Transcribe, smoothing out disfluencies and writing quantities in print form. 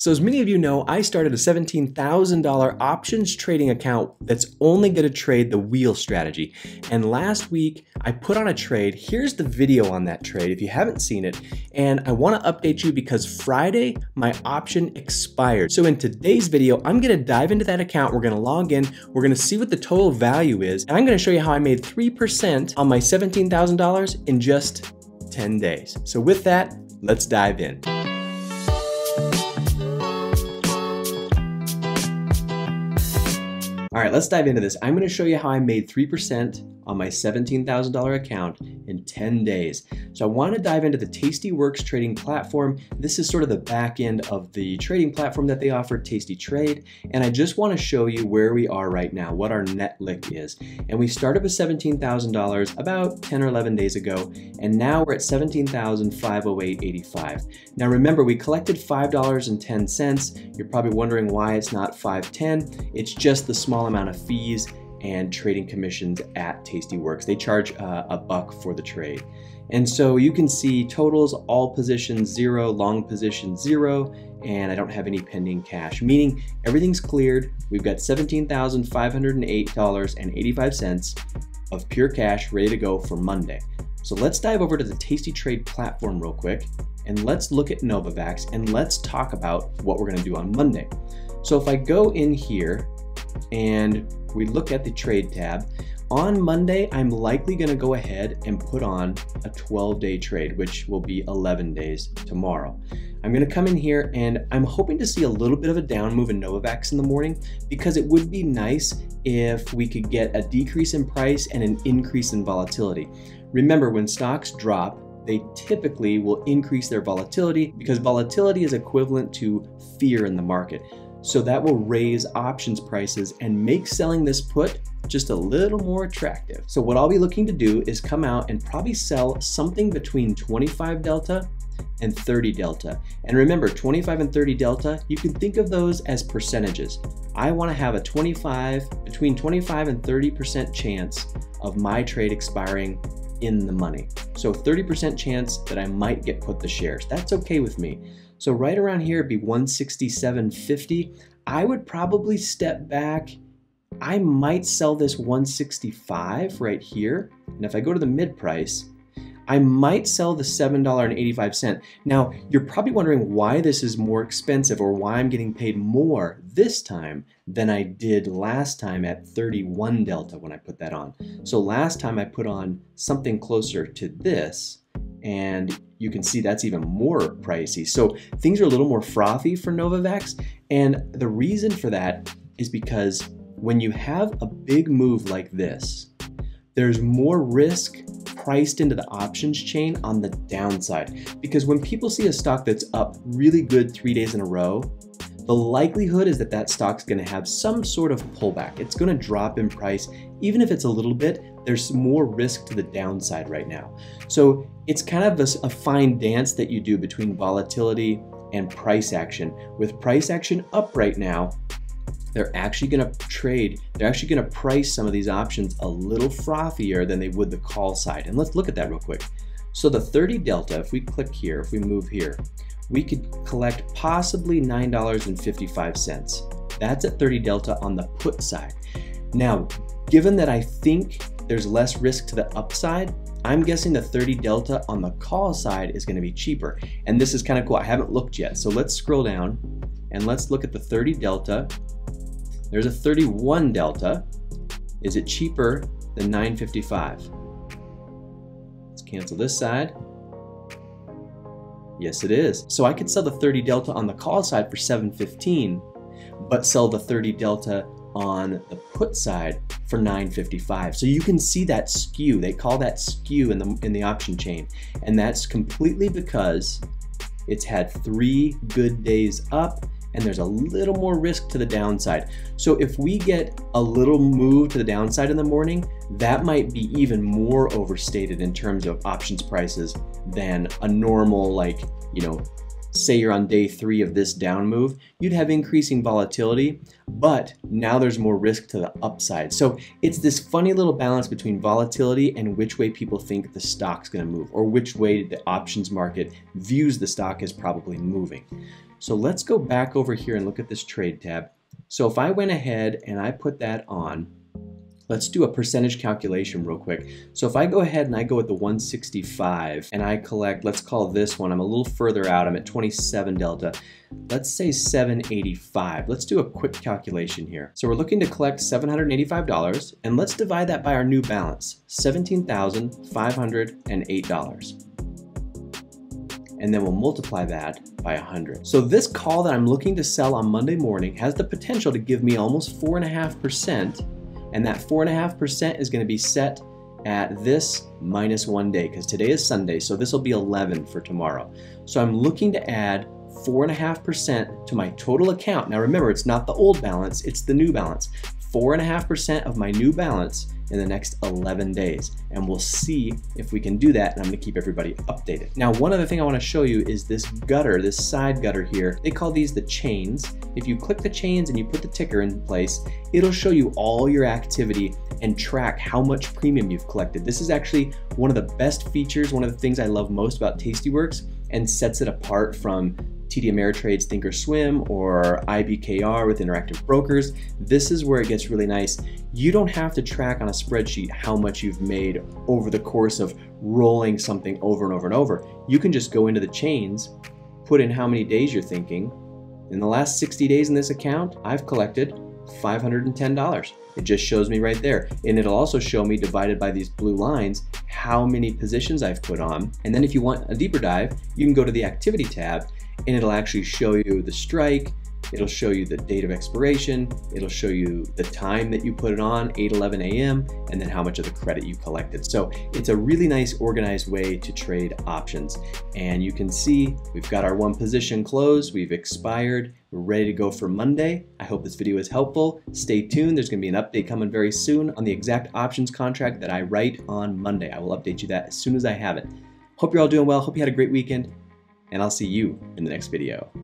So as many of you know, I started a $17,000 options trading account that's only going to trade the wheel strategy. And last week I put on a trade. Here's the video on that trade if you haven't seen it. And I want to update you because Friday my option expired. So in today's video, I'm going to dive into that account. We're going to log in. We're going to see what the total value is. And I'm going to show you how I made 3% on my $17,000 in just 10 days. So with that, let's dive in. All right, let's dive into this. I'm going to show you how I made 3% on my $17,000 account in 10 days. So I want to dive into the Tastyworks trading platform. This is sort of the back end of the trading platform that they offer, Tasty Trade. And I just want to show you where we are right now, what our net lick is. And we started with $17,000 about 10 or 11 days ago, and now we're at $17,508.85. Now remember, we collected $5.10. You're probably wondering why it's not $5.10. It's just the small amount of fees and trading commissions at Tastyworks. They charge $1 for the trade. And so you can see totals, all positions 0, long position 0, and I don't have any pending cash, meaning everything's cleared. We've got $17,508.85 of pure cash ready to go for Monday. So let's dive over to the Tasty Trade platform real quick, and let's look at Novavax, and let's talk about what we're gonna do on Monday. So if I go in here, and we look at the trade tab, on Monday, I'm likely gonna go ahead and put on a 12-day trade, which will be 11 days tomorrow. I'm gonna come in here and I'm hoping to see a little bit of a down move in Novavax in the morning, because it would be nice if we could get a decrease in price and an increase in volatility. Remember, when stocks drop, they typically will increase their volatility because volatility is equivalent to fear in the market. So that will raise options prices and make selling this put just a little more attractive. So what I'll be looking to do is come out and probably sell something between 25 delta and 30 delta. And remember, 25 and 30 delta, you can think of those as percentages. I want to have a between 25 and 30% chance of my trade expiring in the money. So 30% chance that I might get put the shares. That's okay with me. So right around here it'd be 167.50. I would probably step back. I might sell this 165 right here. And if I go to the mid price, I might sell the $7.85. Now, you're probably wondering why this is more expensive or why I'm getting paid more this time than I did last time at 31 delta when I put that on. So last time I put on something closer to this, and you can see that's even more pricey. So things are a little more frothy for Novavax. And the reason for that is because when you have a big move like this, there's more risk priced into the options chain on the downside. Because when people see a stock that's up really good 3 days in a row, the likelihood is that that stock's gonna have some sort of pullback. It's gonna drop in price. Even if it's a little bit, there's more risk to the downside right now. So it's kind of a fine dance that you do between volatility and price action. With price action up right now, they're actually gonna price some of these options a little frothier than they would the call side. And let's look at that real quick. So the 30 delta, if we click here, if we move here, we could collect possibly $9.55. That's at 30 delta on the put side. Now, given that I think there's less risk to the upside, I'm guessing the 30 delta on the call side is gonna be cheaper. And this is kind of cool, I haven't looked yet. So let's scroll down and let's look at the 30 delta. There's a 31 delta. Is it cheaper than 9.55? Let's cancel this side. Yes, it is. So I could sell the 30 delta on the call side for 7.15, but sell the 30 delta on the put side for 9.55. So you can see that skew. They call that skew in the option chain. And that's completely because it's had 3 good days up and there's a little more risk to the downside. So if we get a little move to the downside in the morning, that might be even more overstated in terms of options prices than a normal, like, say you're on day 3 of this down move, you'd have increasing volatility, but now there's more risk to the upside. So it's this funny little balance between volatility and which way people think the stock's gonna move, or which way the options market views the stock as probably moving. So let's go back over here and look at this trade tab. So if I went ahead and I put that on, let's do a percentage calculation real quick. So if I go ahead and I go with the 165 and I collect, let's call this one, I'm a little further out, I'm at 27 delta. Let's say 785. Let's do a quick calculation here. So we're looking to collect $785 and let's divide that by our new balance, $17,508. And then we'll multiply that by 100. So this call that I'm looking to sell on Monday morning has the potential to give me almost 4.5%. And that 4.5% is going to be set at this minus 1 day, because today is Sunday, so this will be 11 for tomorrow. So I'm looking to add 4.5% to my total account. Now remember, it's not the old balance, it's the new balance. 4.5% of my new balance in the next 11 days. And we'll see if we can do that, and I'm gonna keep everybody updated. Now, one other thing I wanna show you is this gutter, this side gutter here. They call these the chains. If you click the chains and you put the ticker in place, it'll show you all your activity and track how much premium you've collected. This is actually one of the best features, one of the things I love most about Tastyworks, and sets it apart from TD Ameritrade's Thinkorswim or IBKR with Interactive Brokers. This is where it gets really nice. You don't have to track on a spreadsheet how much you've made over the course of rolling something over and over and over. You can just go into the chains, put in how many days you're thinking. In the last 60 days in this account, I've collected $510. It just shows me right there. And it'll also show me, divided by these blue lines, how many positions I've put on. And then if you want a deeper dive, you can go to the activity tab and it'll actually show you the strike, it'll show you the date of expiration, it'll show you the time that you put it on, 8:11 a.m., and then how much of the credit you collected. So it's a really nice organized way to trade options. And you can see we've got our one position closed, we've expired, we're ready to go for Monday. I hope this video is helpful. Stay tuned, there's gonna be an update coming very soon on the exact options contract that I write on Monday. I will update you that as soon as I have it. Hope you're all doing well, hope you had a great weekend, and I'll see you in the next video.